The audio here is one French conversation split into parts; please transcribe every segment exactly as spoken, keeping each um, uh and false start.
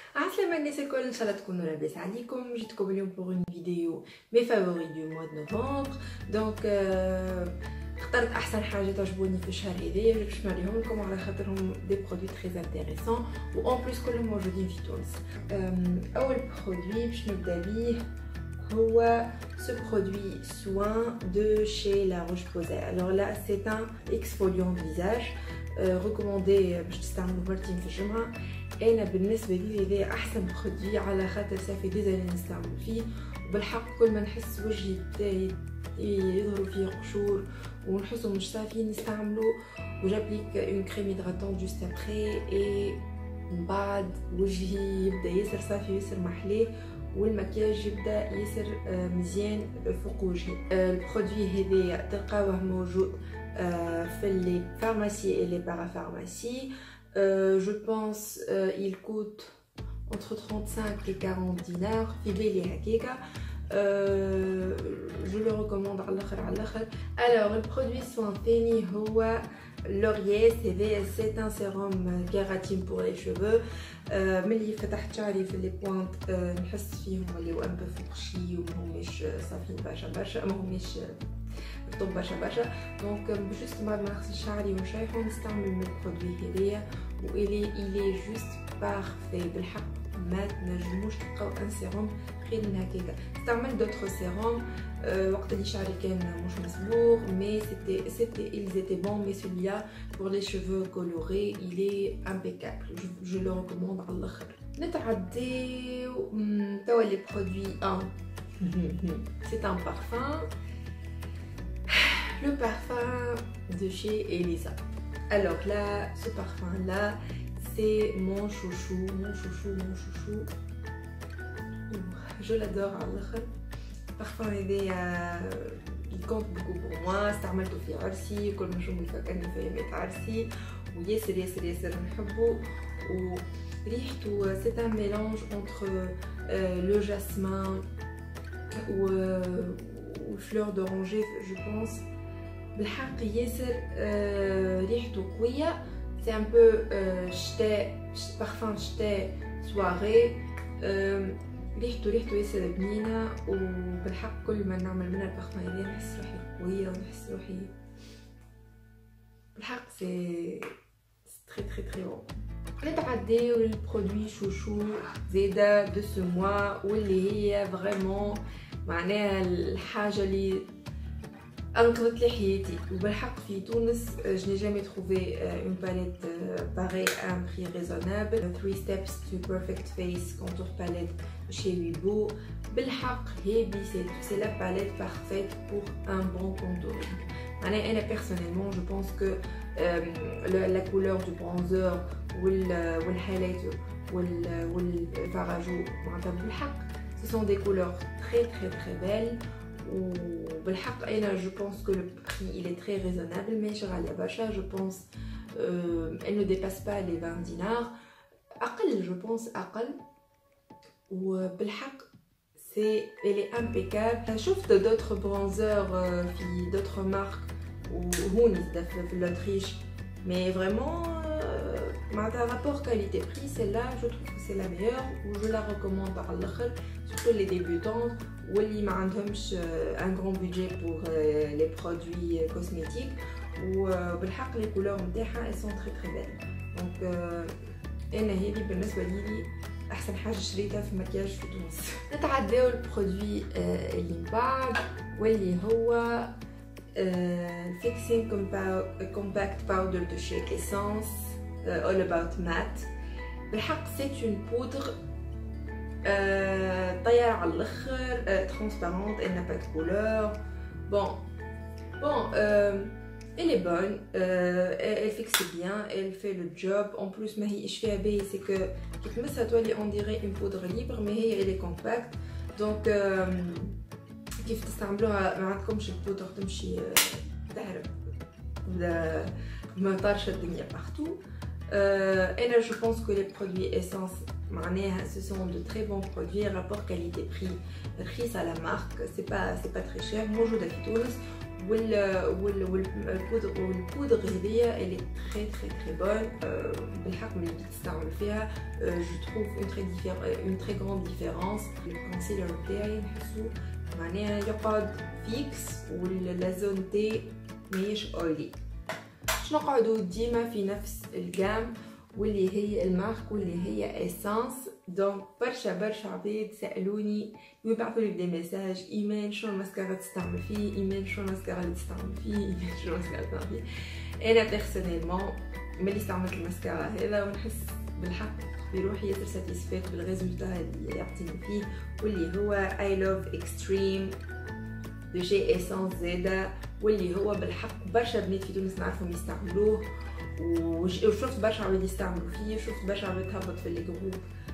عسلامة الناس الكل، ان شاء الله تكونوا لاباس عليكم. جيتكم اليوم بور اون فيديو مي فافوري دو موا دو نوفمبر. دونك اخترت احسن حاجه تعجبوني في الشهر هذايا باش نوريهم لكم، على خاطرهم دي برودوي تري انتريسون و اون بليس كلهم موجودين في تونس. اول برودوي باش نبدا بيه هو ce produit soin de chez La Roche-Posay. Alors là c'est un exfoliant de visage euh, recommandé باش تستعملوا مرتين في الجمعه. انا بالنسبه لي هذا احسن برودوي على خاطر صافي ديزاين نستعمل فيه، وبالحق كل ما نحس وجهي بدا يظهروا فيه قشور ونحسه مش صافي نستعمله، وجابليك اون كريم هيدراتون جوست ابري اي من بعد وجهي يبدا ياسر صافي وياسر محلاه، والمكياج يبدا ياسر مزيان فوق وجهي. البرودوي هذا تلقاوه موجود في لي pharmacies et les parapharmacies. Euh, je pense euh, il coûte entre trente-cinq et quarante dinars في بالي هكاكا. Euh, je le recommande على الاخر على الاخر. Alors البرودوي سوان ثاني هو لوريال سي في. c'est un sérum kératine pour les cheveux. euh, ملي فتحت شعري في لي بوينت euh, نحس فيهم اللي هو ان بو فورشي وماهمش صافيين برشا برشا، ماهمش طب برشا برشا. دونك جوست بعد ما نغسل شعري ونشيحو نستعمل من البرودوي هذايا، و الي الي جوست بارفي بالحق. ما تنجموش تلقاو ان سيروم خير من هكاكا. استعملت دوطخ سيروم أه وقت اللي شعري كان مش مسبوغ، مي سيتي سيتي ils étaient bons, mais celui-là pour les cheveux colorés il est impeccable. je, je le recommande على الاخر. نتعداو توا لي برودوي. اه c'est un parfum, le parfum de chez Elisa. Alors là, ce parfum là, c'est mon chouchou, mon chouchou, mon chouchou. Je l'adore à l'âge. Parfum هذا il compte beaucoup pour moi. استعملته في عرسي، كل ما نشوفه يفكرني في يومات عرسي، وياسر ياسر ياسر نحبه. وريحته c'est un mélange entre euh, le jasmin ou ou fleur d'oranger je pense. بالحق ياسر euh, ريحته قويه. c'est un peu euh, شتاء، parfum شتاء soirée. euh, ريحته ريحته ياسر بنينه، وبالحق كل ما نعمل منها البارفان هذا نحس روحي قويه ونحس روحي بالحق سي تري تري تري بون. نتعداو للبرودوي شوشو زاده دو سو موا، واللي هي فريمون معناها الحاجه اللي انقذت لي حياتي. وبالحق في تونس je n'ai jamais trouvé une palette pareille à un prix raisonnable. three steps to perfect face contour palette chez Wibo. بالحق هذه c'est la palette parfaite pour un bon contouring. معناها انا personnellement je pense que euh, la couleur du bronzer والhighlighter والفراجو معناتها بالحق ce sont des couleurs très très très belles. وبالحق انا جو بونس كو لو بري il est très raisonnable، ماشي غاليه برشا. جو بونس elle ne dépasse pas les vingt dinars، اقل جو بونس اقل. وبالحق سي elle est impeccable. شفت d'autres bronzers في d'autres marques وهوني في l'Autriche، mais vraiment معناتها rapport qualité prix celle-là je trouve que c'est la meilleure و je la recommande على الاخر surtout les débutants واللي ما عندهمش un grand budget pour les produits cosmétiques. وبالحق les couleurs نتاعها elles sont très très belles. donc انا هذه بالنسبه لي احسن حاجه شريتها في المكياج في تونس. نتعداو البرودوي اللي من بعد واللي هو الفيكسينغ كومباكت باودر دو chez Essence all about matte. بالحق c'est une poudre طيارة على الاخر، transparente, elle n'a pas de couleur. bon bon euh, elle est bonne, euh, elle, elle fixe bien, elle fait le job. en plus ما هي ايش فيها باهي c'est que كي تمسها تولي on dirait une poudre libre، mais هي elle est compacte. donc euh, كيف تستعملوها ما عندكمش البودر تمشي تهرب ولا ما طارش الدنيا partout. euh, انا je pense que les produits Essence معناها ce sont de très bons produits. rapport qualité prix رخيص على مارك، c'est pas c'est pas très cher، موجوده في تونس وال وال والبودر والبودر هذيا اللي تري تري تري بون. بالحق ملي بديت نستعمل فيها جو تروف اون تري ديفير اون تري غراند ديفيرونس. الكونسيلر تاعي نحسو معناها يقعد فيكس ولا زون تي ماهيش اويلي. باش نقعدو ديما في نفس الجام واللي هي المارك واللي هي ايسانس. دونك برشا برشا عباد سالوني ويبعثوا لي دي ميساج: ايمان شنو الماسكارا تستعمل فيه، ايمان شنو الماسكارا اللي تستعمل فيه، ايمان شنو الماسكارا تستعمل فيه. انا بيرسونيلمون ملي استعملت الماسكارا هذا ونحس بالحق بروحي ياسر ساتيسفيت بالريزولتا اللي يعطيني فيه، واللي هو اي لوف اكستريم دو شي ايسانس زاده، واللي هو بالحق برشا بنات في تونس نعرفهم يستعملوه، وشفت برشا عباد يستعملوا فيه، شفت برشا عباد تهبط في الجروب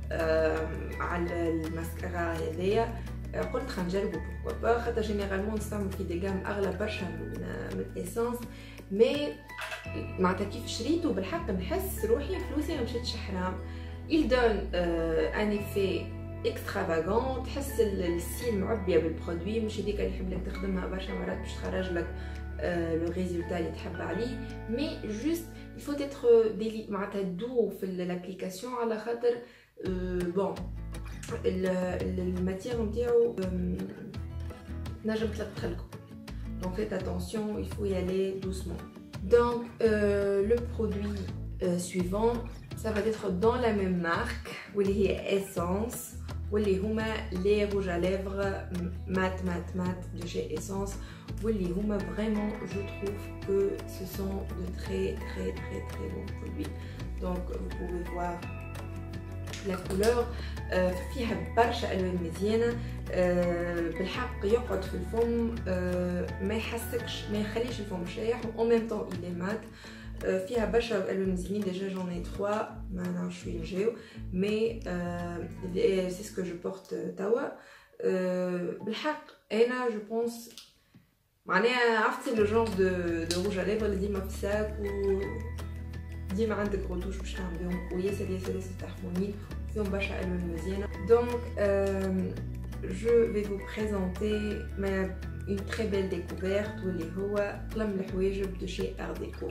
على الماسكارا هذيا. قلت خلينا نجربوا بوركوا با، خاطر جينيرالمون نستعمل في دي جام اغلى برشا من من الايسانس. مي معناتها كيف شريته بالحق نحس روحي فلوسي ما مشاتش حرام. il donne euh, un effet extravagant، تحس السيل معبيه بالبرودوي، مش هذيك اللي يحب لك تخدمها برشا مرات باش تخرج لك لو ريزولتا اللي تحب عليه. مي جوست il faut être ديلي معناتها دو في الابليكاسيون، على خاطر بون الماتير نتاعو نجم تلقلكم. donc faites attention, il faut y aller doucement. donc euh, le produit euh, suivant ça va être dans la même marque واللي هي Essence، واللي هما les rouges à lèvres mat mat mat de chez Essence، واللي هما vraiment je trouve que ce sont de très très très très bons produits. donc vous pouvez voir la couleur فيها برشا الوان مزيانه. بالحق يقعد في الفم، ما يحسكش ما يخليش الفم شايح، و en même temps il est mat. فيها برشا الوان مزيانين. ديجا j'en ai trois، ما نعرفش وين جاو، مي سي سكو جو بورت توا. بالحق انا جو بونس معناها عرفتي لو جونغ دو دو روج على ليفر اللي ديما في الساك و ديما عندك روتوش باش تعمل بهم، وياسر ياسر ياسر تحمونين، فيهم برشا الوان مزيانه. دونك je vais vous présenter une très belle découverte واللي هو قلم الحواجب دو شي ار ديكو.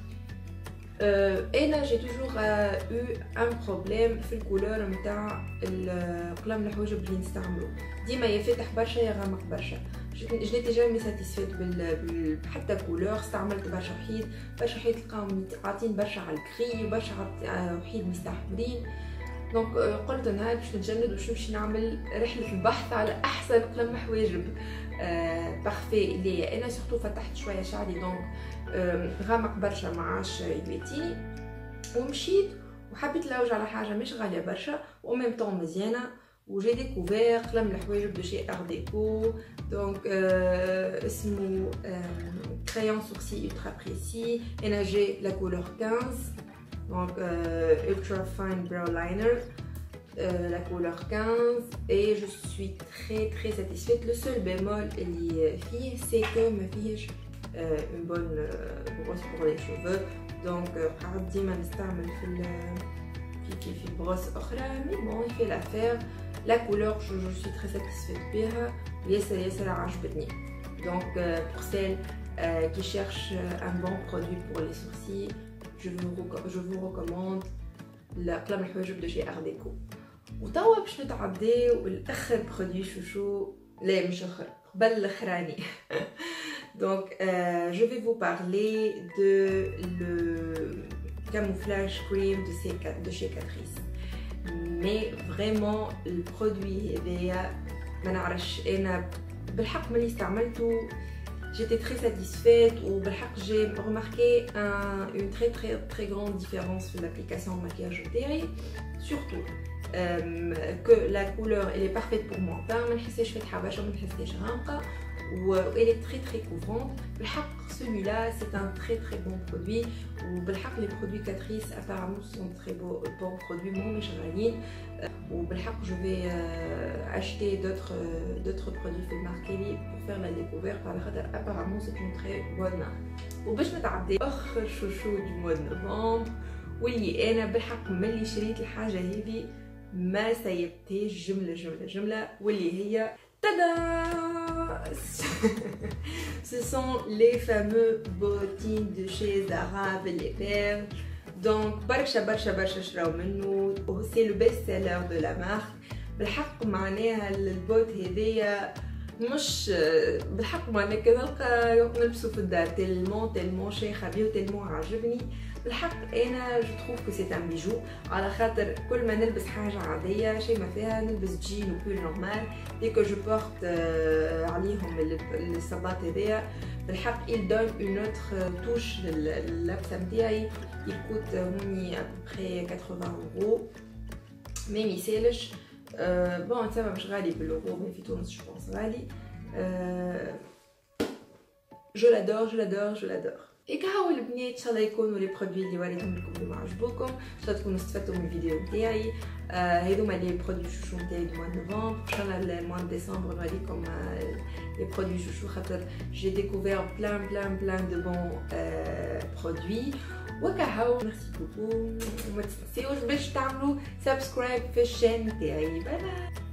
انا جي توجور او ان بروبليم في الكولور نتاع قلم الحواجب اللي نستعملو، ديما يا فاتح برشا يا غامق برشا. جنيتي جامي ساتيسفيت بال حتى كولور، استعملت برشا وحيد برشا وحيد تلقاهم عاطين برشا على الكري وبرشا وحيد مستحمرين. دونك قلت نهار باش نتجند باش نمشي نعمل رحله البحث على احسن قلم حواجب بارفي اللي انا سورتو فتحت شويه شعري، دونك غامق برشا ما عادش يبيتيني، ومشيت وحبيت نلوج على حاجه مش غاليه برشا و ميم طون مزيانه. وجي ديكوفير قلم الحواجب دو شي ار ديكو. دونك اسمه كريون سورسي ultra précis. انا جي لا كولور خمسطاش، donc euh, ultra fine brow liner, euh, la couleur quinze, et je suis très très satisfaite. Le seul bémol c'est que ma fille euh, une bonne euh, brosse pour les cheveux, donc ديما نستعمل في في في brosse أخرى، mais bon il fait l'affaire. La couleur je, je suis très satisfaite بها وياسر ياسر عجبتني. donc euh, pour celles euh, qui cherchent un bon produit pour les sourcils, je vous, je vous recommande قلم الحواجب دو شي ار ديكو. وتوا باش نتعداو الاخر برودوي شوشو، لا مش اخر قبل الاخراني. donc euh, je vais vous parler de le camouflage cream de chez de chez Catrice. mais vraiment البرودوي هذايا ما نعرفش انا بالحق ملي استعملته j'étais très satisfaite. ou j'ai remarqué un, une très très très grande différence sur l'application de maquillage télé, surtout euh, que la couleur elle est parfaite pour mon teint, ما نحسش فاتحه برشا ما نحسش غامقه، و elle est très très couvrante. بالحق celui-là c'est un très très bon produit. وبالحق les produits Catrice apparemment sont très beaux bons produits ماهمش غاليين. وبالحق je vais euh, acheter d'autres euh, d'autres produits في الماركة pour faire la découverte على خاطر apparemment c'est une très bonne marque. وباش نتعدى اخر شوشو du mois de novembre واللي انا بالحق ملي شريت الحاجه هذه ما سيبتهاش جمله جمله جمله، واللي هي Tada! Ce sont les fameux bottines de chez Zara les perles. Donc, برشا برشا برشا شراو منه و c'est le best seller de la marque. بالحق معناها البوت هذيا مش بالحق معناها كنلقى نلبسو في الدار تلمون تلمون شيخة بيه وتلمون عجبني. بالحق انا جو تروف كو سي ان بيجو على خاطر كل ما نلبس حاجه عاديه شيء ما فيها نلبس جين وبول نورمال دي كو جو بورت عليهم الصباط هذيا. بالحق il donne une autre touche لللبسه نتاعي. il coûte هوني ابخي quatre-vingts euros مي ميسالش. بون تما مش غالي بالاورو مي في تونس جو بونس غالي. جو لادور جو لادور جو لادور. إيكا هاو البنات ان شاء الله يكونوا لي برودوي اللي وريتهم لكم اللي عجبوكم. ان شاء الله تكونوا استفدتوا من الفيديو نتاعي. هذوما لي برودوي شوشو نتاعي دو موا نوفمبر. ان شاء الله الموا ديسمبر نوريكم لي برودوي شوشو خاطر جي ديكوفير بلان بلان بلان دو بون برودوي. وكا هاو ميرسي بوكو وما تنسيوش باش تعملوا سبسكرايب في الشان نتاعي. باي باي.